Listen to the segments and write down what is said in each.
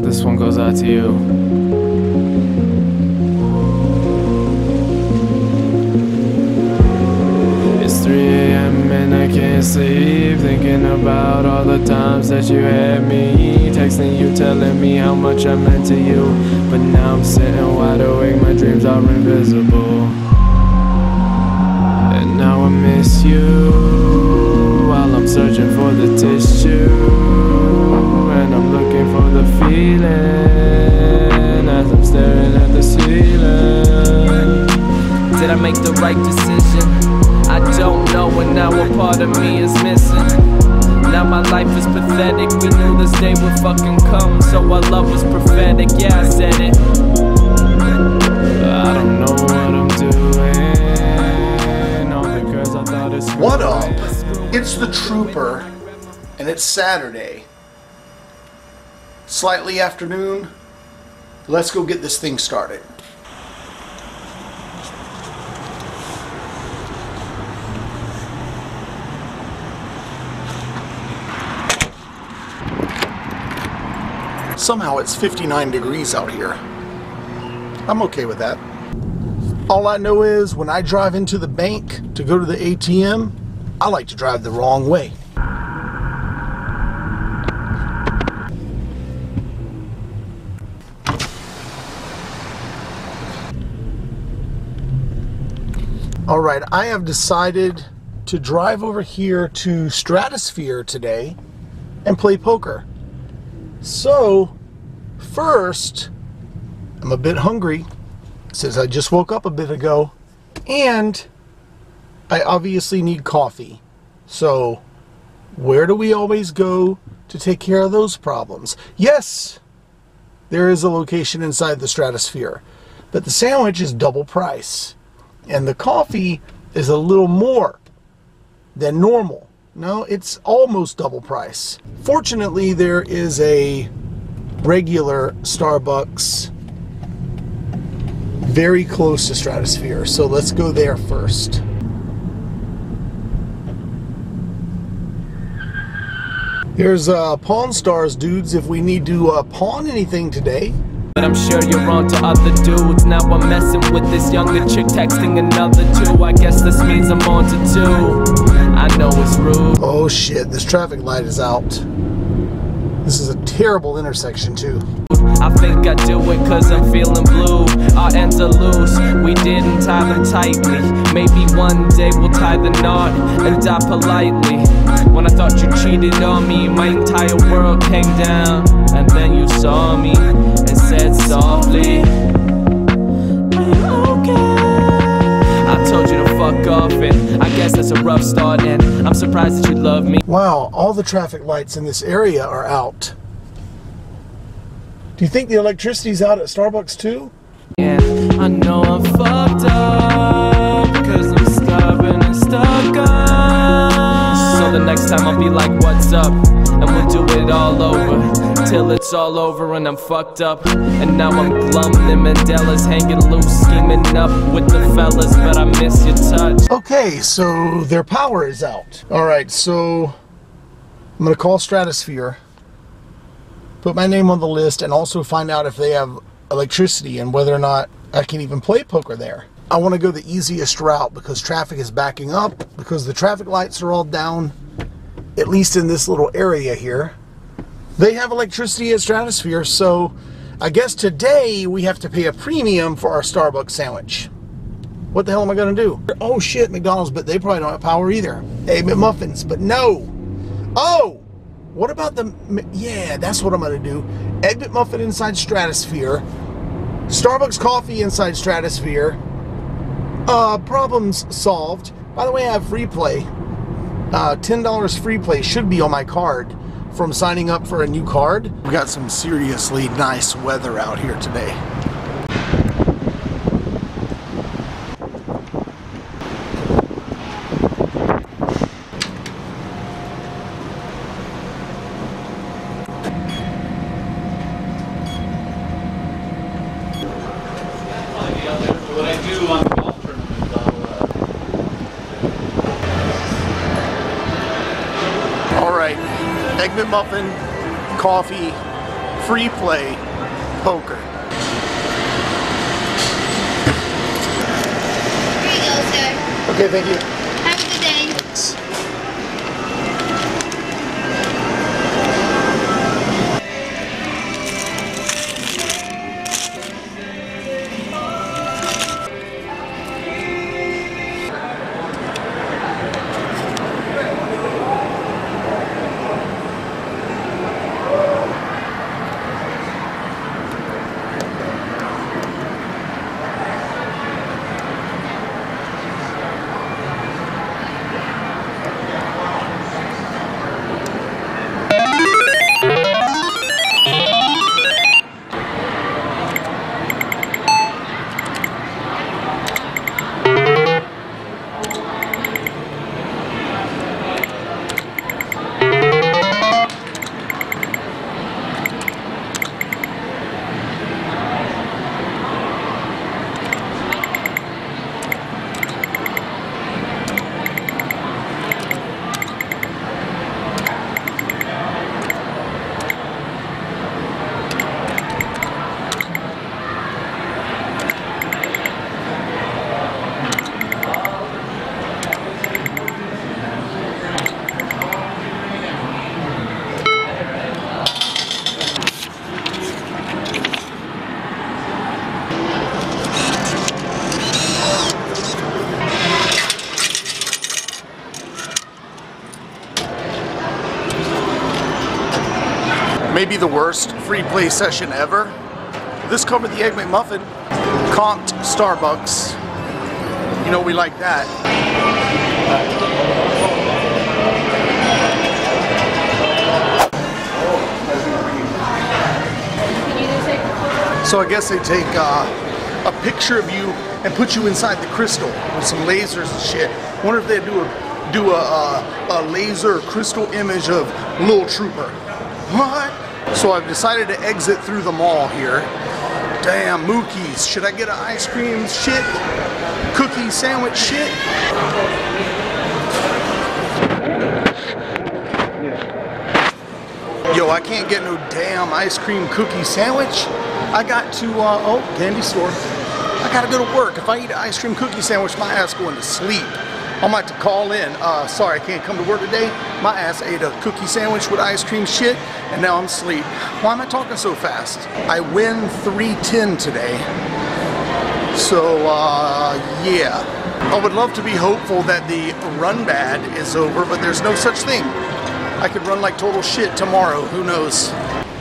This one goes out to you. It's 3 a.m. and I can't sleep, thinking about all the times that you had me, texting you, telling me how much I meant to you. But now I'm sitting wide awake, my dreams are invisible. And now I miss you while I'm searching for the tissue, and I'm looking for the feeling as I'm staring at the ceiling. Did I make the right decision? I don't know, and now a part of me is missing. Now my life is pathetic. We knew this day would fucking come, so our love was prophetic. Yeah, I said it. I don't know what I'm doing, all because I thought it's What up? It's the Trooper, and it's Saturday. Slightly afternoon. Let's go get this thing started. Somehow it's 59 degrees out here. I'm okay with that. All I know is when I drive into the bank to go to the ATM, I like to drive the wrong way. All right, I have decided to drive over here to Stratosphere today and play poker. So, first, I'm a bit hungry since I just woke up a bit ago, and I obviously need coffee. So, where do we always go to take care of those problems? Yes, there is a location inside the Stratosphere, but the sandwich is double price, and the coffee is a little more than normal. No, it's almost double price. Fortunately, there is a regular Starbucks very close to Stratosphere, so let's go there first. There's Pawn Stars, dudes, if we need to pawn anything today. But I'm sure you're on to other dudes. Now I'm messing with this younger chick, texting another two. I guess this means I'm on to 2. I know it's rude. Oh shit, this traffic light is out. This is a terrible intersection too. I think I do it cause I'm feeling blue. Our ends are loose, we didn't tie them tightly. Maybe one day we'll tie the knot and die politely. When I thought you cheated on me, my entire world came down. And then you saw me and said softly, are you okay? I told you to fuck off, and I guess that's a rough start, and I'm surprised that you love me. Wow, all the traffic lights in this area are out. Do you think the electricity's out at Starbucks too? Yeah, I know I'm fucked up because I'm stubborn and stuck on. So the next time I'll be like, what's up? And we'll do it all over till it's all over and I'm fucked up. And now I'm glum and Mandela's hanging loose, scheming up with the fellas, but I miss your touch. Okay, so their power is out. Alright, so I'm gonna call Stratosphere, put my name on the list, and also find out if they have electricity and whether or not I can even play poker there. I want to go the easiest route because traffic is backing up, because the traffic lights are all down, at least in this little area here. They have electricity at Stratosphere, so I guess today we have to pay a premium for our Starbucks sandwich. What the hell am I going to do? Oh shit, McDonald's, but they probably don't have power either. Egg McMuffins, but no. Oh! What about the... Yeah, that's what I'm going to do. Egg McMuffin inside Stratosphere. Starbucks coffee inside Stratosphere. Problems solved. By the way, I have free play. $10 free play should be on my card from signing up for a new card. We got some seriously nice weather out here today. What I do on the golf tournament, All right, Egg McMuffin, coffee, free play poker. Here you go, sir. Okay, thank you. Have a good day. Thanks. Maybe the worst free play session ever. This covered the Egg McMuffin, comped Starbucks. You know we like that. So I guess they take a picture of you and put you inside the crystal with some lasers and shit. Wonder if they do a laser crystal image of Lil Trooper. What? So I've decided to exit through the mall here. Damn, Mookie's. Should I get an ice cream shit? Cookie sandwich shit? Yo, I can't get no damn ice cream cookie sandwich. I got to, oh, candy store. I gotta go to work. If I eat an ice cream cookie sandwich, my ass going to sleep. I might have to call in. Sorry, I can't come to work today. My ass ate a cookie sandwich with ice cream shit, and now I'm asleep. Why am I talking so fast? I win 310 today. So, yeah. I would love to be hopeful that the run bad is over, but there's no such thing. I could run like total shit tomorrow. Who knows?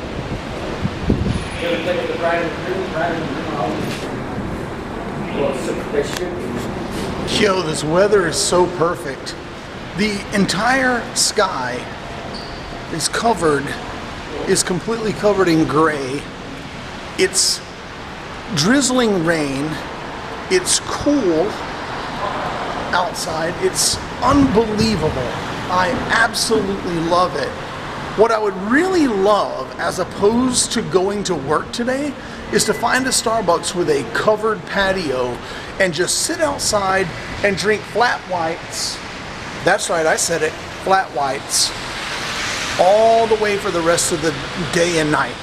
Yo, this weather is so perfect. The entire sky is completely covered in gray. It's drizzling rain. It's cool outside. It's unbelievable. I absolutely love it. What I would really love, as opposed to going to work today, is to find a Starbucks with a covered patio and just sit outside and drink flat whites. That's right, I said it, flat whites, all the way for the rest of the day and night.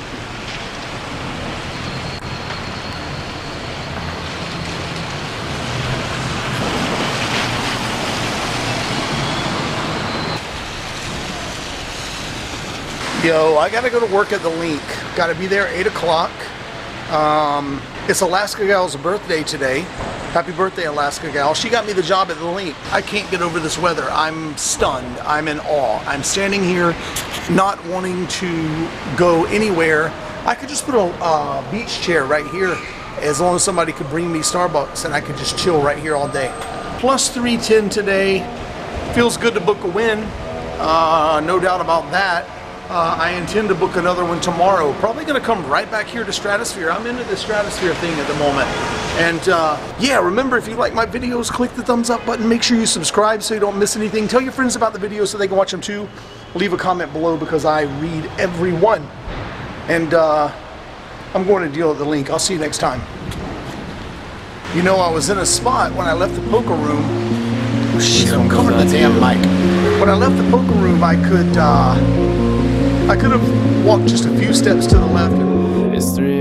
Yo, I gotta go to work at the Link. Gotta be there 8 o'clock. It's Alaska Gal's birthday today. Happy birthday, Alaska Gal. She got me the job at the Link. I can't get over this weather. I'm stunned. I'm in awe. I'm standing here not wanting to go anywhere. I could just put a beach chair right here as long as somebody could bring me Starbucks and I could just chill right here all day. Plus 310 today. Feels good to book a win. No doubt about that. I intend to book another one tomorrow. Probably going to come right back here to Stratosphere. I'm into the Stratosphere thing at the moment. And yeah, remember, if you like my videos, click the thumbs up button. Make sure you subscribe so you don't miss anything. Tell your friends about the videos so they can watch them too. Leave a comment below because I read every one. And I'm going to deal at the Link. I'll see you next time. You know, I was in a spot when I left the poker room. Oh shit, I'm covering the damn mic. When I left the poker room, I could I could have walked just a few steps to the left. It's 3